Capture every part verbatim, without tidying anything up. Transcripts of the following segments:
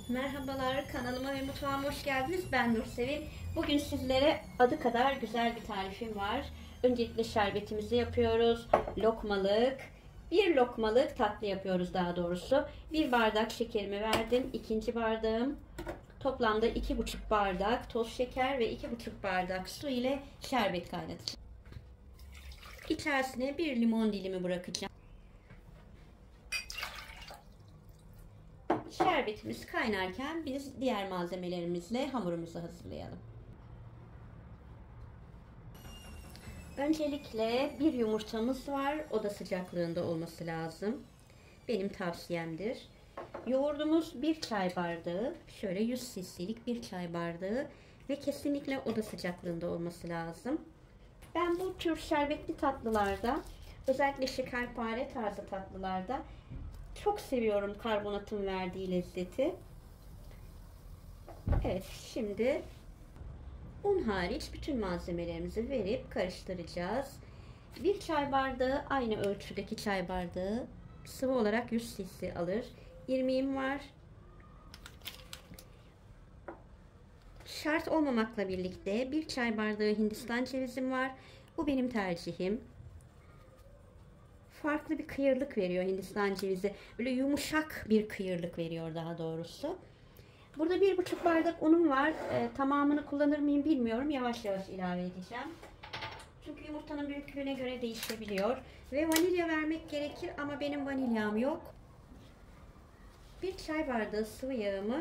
Merhabalar, kanalıma ve mutfağıma hoş geldiniz. Ben Nursevin. Bugün sizlere adı kadar güzel bir tarifim var. Öncelikle şerbetimizi yapıyoruz. Lokmalık, bir lokmalık tatlı yapıyoruz daha doğrusu. Bir bardak şekerimi verdim. İkinci bardağım. Toplamda iki buçuk bardak toz şeker ve iki buçuk bardak su ile şerbet kaynatacağım. İçerisine bir limon dilimi bırakacağım. Şerbetimiz kaynarken biz diğer malzemelerimizle hamurumuzu hazırlayalım. Öncelikle bir yumurtamız var. Oda sıcaklığında olması lazım. Benim tavsiyemdir. Yoğurdumuz bir çay bardağı. Şöyle yüz cc'lik bir çay bardağı. Ve kesinlikle oda sıcaklığında olması lazım. Ben bu tür şerbetli tatlılarda, özellikle şekerpare tarzı tatlılarda çok seviyorum karbonatın verdiği lezzeti. Evet, şimdi un hariç bütün malzemelerimizi verip karıştıracağız. Bir çay bardağı aynı ölçüdeki çay bardağı sıvı olarak yüz cc alır. İrmiğim var. Şart olmamakla birlikte bir çay bardağı Hindistan cevizim var. Bu benim tercihim. Farklı bir kıyırlık veriyor Hindistan cevizi. Böyle yumuşak bir kıyırlık veriyor daha doğrusu. Burada bir buçuk bardak unum var. E, tamamını kullanır mıyım bilmiyorum. Yavaş yavaş ilave edeceğim. Çünkü yumurtanın büyüklüğüne göre değişebiliyor. Ve vanilya vermek gerekir ama benim vanilyam yok. Bir çay bardağı sıvı yağımı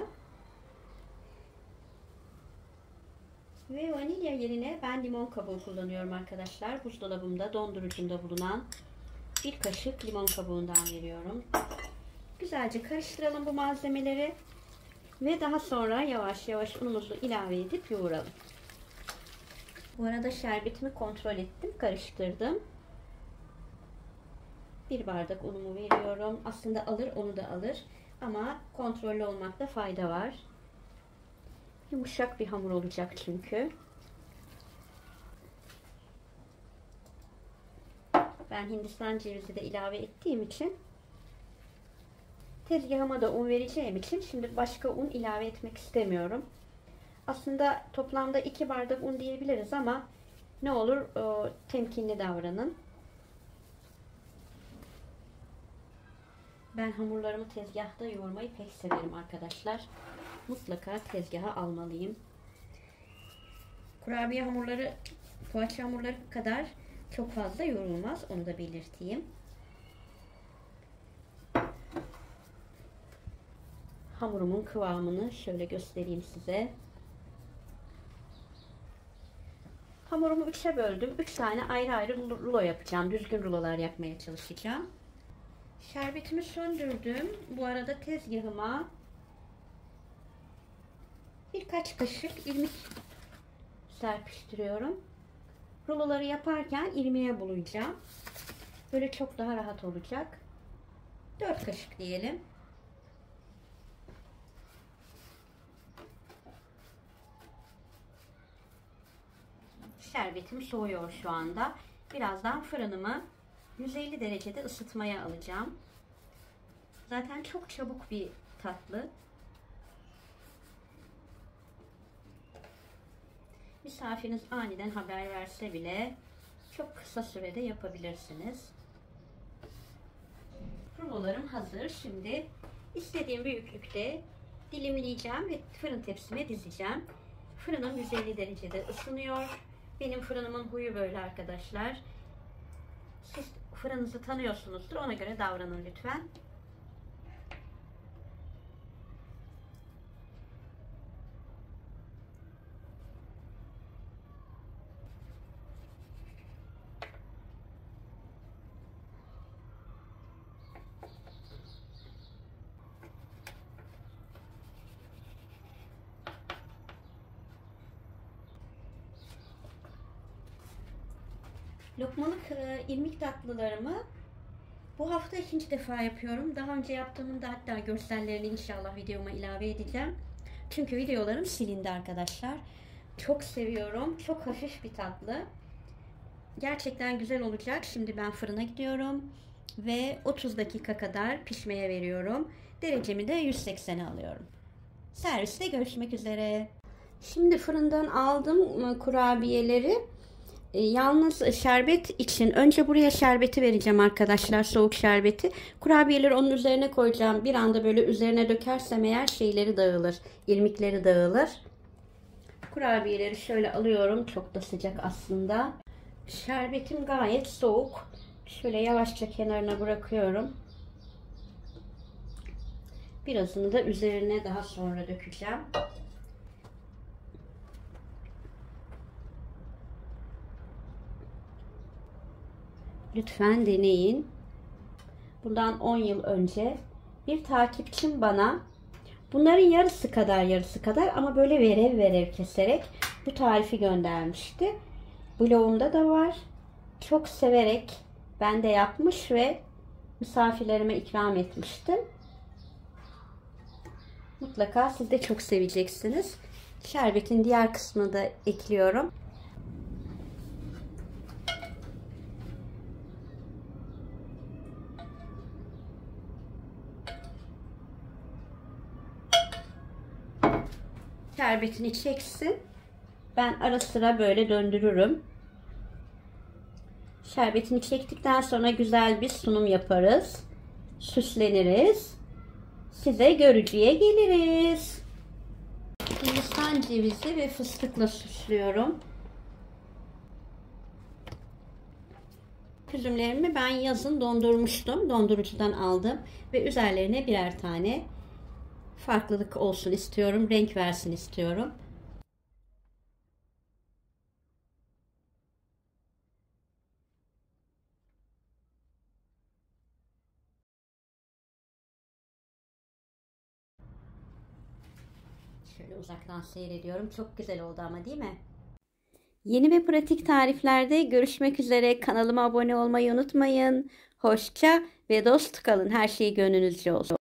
ve vanilya yerine ben limon kabuğu kullanıyorum arkadaşlar. Buzdolabımda, dondurucumda bulunan bir kaşık limon kabuğundan veriyorum. Güzelce karıştıralım bu malzemeleri ve daha sonra yavaş yavaş unumuzu ilave edip yoğuralım. Bu arada şerbetimi kontrol ettim, karıştırdım. Bir bardak unumu veriyorum. Aslında alır, onu da alır ama kontrollü olmakta fayda var. Yumuşak bir hamur olacak çünkü. Ben Hindistan cevizi de ilave ettiğim için tezgahıma da un vereceğim için şimdi başka un ilave etmek istemiyorum. Aslında toplamda iki bardak un diyebiliriz ama ne olur o, temkinli davranın. Ben hamurlarımı tezgahta yoğurmayı pek severim arkadaşlar. Mutlaka tezgaha almalıyım. Kurabiye hamurları, poğaça hamurları kadar çok fazla yoğrulmaz. Onu da belirteyim. Hamurumun kıvamını şöyle göstereyim size. Hamurumu üçe böldüm. Üç tane ayrı ayrı rulo yapacağım. Düzgün rulolar yapmaya çalışacağım. Şerbetimi söndürdüm. Bu arada tezgahıma birkaç kaşık irmik serpiştiriyorum. Ruloları yaparken irmiğe bulayacağım. Böyle çok daha rahat olacak. dört kaşık diyelim. Şerbetim soğuyor şu anda. Birazdan fırınımı yüz elli derecede ısıtmaya alacağım. Zaten çok çabuk bir tatlı. Misafiriniz aniden haber verse bile çok kısa sürede yapabilirsiniz. Rulolarım hazır. Şimdi istediğim büyüklükte dilimleyeceğim ve fırın tepsime dizeceğim. Fırınım yüz elli derecede ısınıyor. Benim fırınımın huyu böyle arkadaşlar. Siz fırınınızı tanıyorsunuzdur. Ona göre davranın lütfen. Lokmalık e, irmik tatlılarımı bu hafta ikinci defa yapıyorum. Daha önce yaptığımın da hatta görsellerini inşallah videoma ilave edeceğim. Çünkü videolarım silindi arkadaşlar. Çok seviyorum. Çok hafif bir tatlı. Gerçekten güzel olacak. Şimdi ben fırına gidiyorum ve otuz dakika kadar pişmeye veriyorum. Derecemi de yüz seksene alıyorum. Serviste görüşmek üzere. Şimdi fırından aldım kurabiyeleri. Yalnız şerbet için önce buraya şerbeti vereceğim arkadaşlar, soğuk şerbeti. Kurabiyeleri onun üzerine koyacağım. Bir anda böyle üzerine dökersem eğer şeyleri dağılır, irmikleri dağılır. Kurabiyeleri şöyle alıyorum. Çok da sıcak aslında. Şerbetim gayet soğuk. Şöyle yavaşça kenarına bırakıyorum. Birazını da üzerine daha sonra dökeceğim. Lütfen deneyin. Bundan on yıl önce bir takipçim bana bunların yarısı kadar yarısı kadar ama böyle verev verev keserek bu tarifi göndermişti. Blogumda da var. Çok severek ben de yapmış ve misafirlerime ikram etmiştim. Mutlaka siz de çok seveceksiniz. Şerbetin diğer kısmını da ekliyorum. Şerbetini çeksin. Ben ara sıra böyle döndürürüm. Şerbetini çektikten sonra güzel bir sunum yaparız. Süsleniriz. Size görücüye geliriz. Hindistan cevizi ve fıstıkla süslüyorum. Üzümlerimi ben yazın dondurmuştum. Dondurucudan aldım. Ve üzerlerine birer tane farklılık olsun istiyorum. Renk versin istiyorum. Şöyle uzaktan seyrediyorum. Çok güzel oldu ama değil mi? Yeni ve pratik tariflerde görüşmek üzere. Kanalıma abone olmayı unutmayın. Hoşça ve dost kalın. Her şey gönlünüzce olsun.